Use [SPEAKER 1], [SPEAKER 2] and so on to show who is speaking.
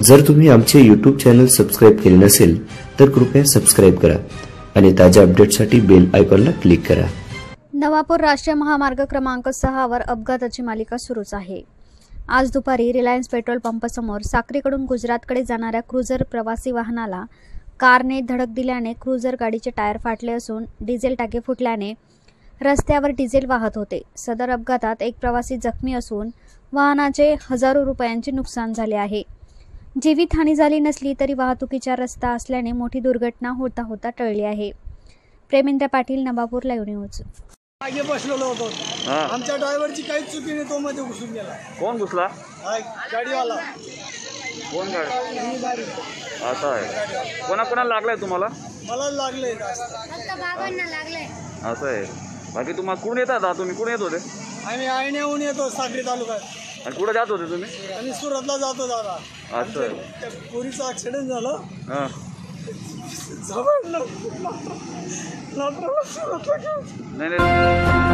[SPEAKER 1] जर तुम्ही आमचे यूट्यूब चॅनल सबस्क्राइब केले नसेल तर कृपया सबस्क्राइब करा आणि ताज्या अपडेट्ससाठी बेल आयकॉनला क्लिक करा।
[SPEAKER 2] नवापूर राष्ट्रीय महामार्ग क्रमांक 6 वर अपघाताची मालिका सुरूच आहे। आज दुपारी रिलायन्स पेट्रोल पंपासमोर साक्रीकडून गुजरातकडे जाणाऱ्या क्रुझर प्रवासी वाहनाला कारने धडक दिल्याने क्रुझर गाडीचे टायर फाटले असून डिझेल टाके फुटल्याने रस्त्यावर डिझेल वाहत होते। सदर अपघातात एक प्रवासी जखमी असून वाहनाचे हजारो रुपयांचे नुकसान झाले आहे। जीवितहानी झाली नसली तरी वाहतुकीचा रस्ता असल्याने मोठी दुर्घटना होता टळली आहे। Premendra Patil, Navapur live news.
[SPEAKER 3] आगे बसलेलो होतो, आमच्या ड्रायव्हरची काहीच चुकी नाही, तो मध्ये घुसून गेला।
[SPEAKER 4] कोण घुसला?
[SPEAKER 3] गाडीवाला।
[SPEAKER 4] कोण गाडी? असं आहे, कोणाला लागलाय तुम्हाला?
[SPEAKER 3] मला लागले,
[SPEAKER 2] फक्त बाबांना लागले।
[SPEAKER 4] असं आहे, बाकी तुम्हाला कुठून येतात? तुम्ही कुठून येत होते?
[SPEAKER 3] आम्ही आयण्याहून येतो, साक्री तालुक्यात।
[SPEAKER 4] आणि कुठे जात होते तुम्ही?
[SPEAKER 3] आम्ही सुरतला जातो दादा।
[SPEAKER 4] असं आहे,
[SPEAKER 3] त्या पोरीचा ऍक्सिडेंट झाला।
[SPEAKER 4] हां,
[SPEAKER 3] जवळ
[SPEAKER 4] नाही नाही